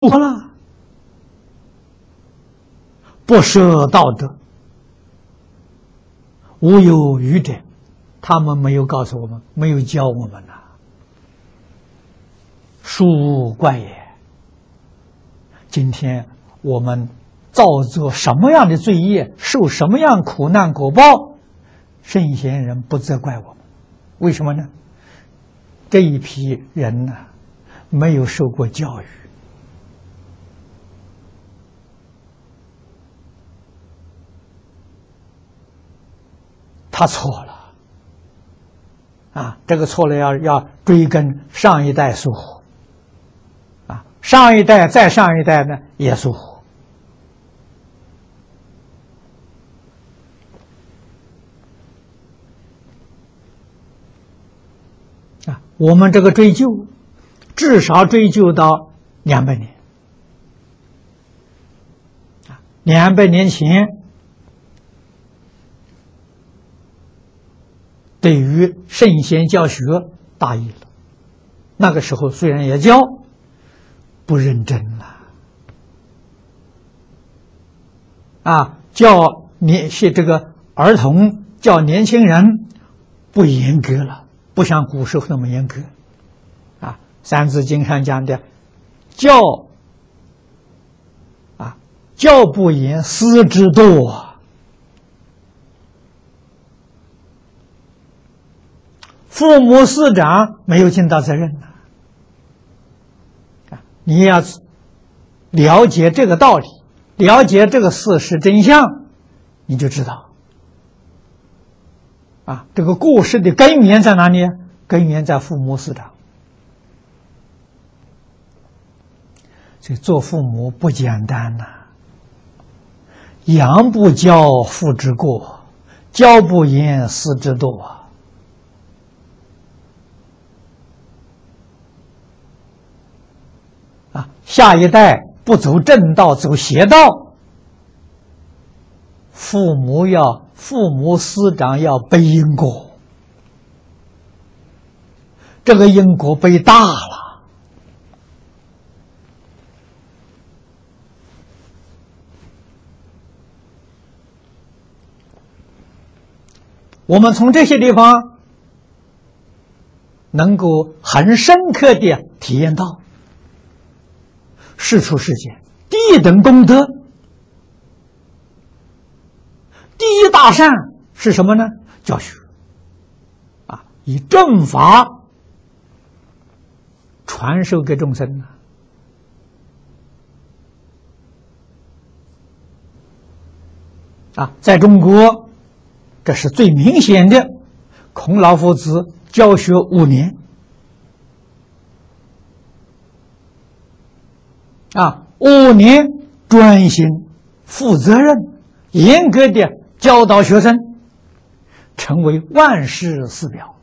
好了，不舍道德，无有愚者，他们没有告诉我们，没有教我们呐，殊无怪也。今天我们造作什么样的罪业，受什么样苦难果报，圣贤人不责怪我们，为什么呢？这一批人呢，没有受过教育，他错了啊！这个错了要追根上一代疏忽啊，上一代再上一代呢也疏忽啊。我们这个追究，至少追究到200年啊，200年前。对于圣贤教学大意了，那个时候虽然也教，不认真了，啊，教这个儿童教年轻人不严格了，不像古时候那么严格，啊，《三字经》上讲的教不严，师之惰啊。父母师长没有尽到责任呐，你要了解这个道理，了解这个事实真相，你就知道，啊，这个故事的根源在哪里？根源在父母师长。所以做父母不简单呐，养不教，父之过；教不严，师之惰啊。下一代不走正道，走邪道，父母师长要背因果，这个因果背大了。我们从这些地方能够很深刻地体验到世出世间第一等功德，第一大善是什么呢？教学啊，以正法传授给众生啊，在中国这是最明显的，孔老夫子教学5年啊，5年专心负责任严格的教导学生，成为万世师表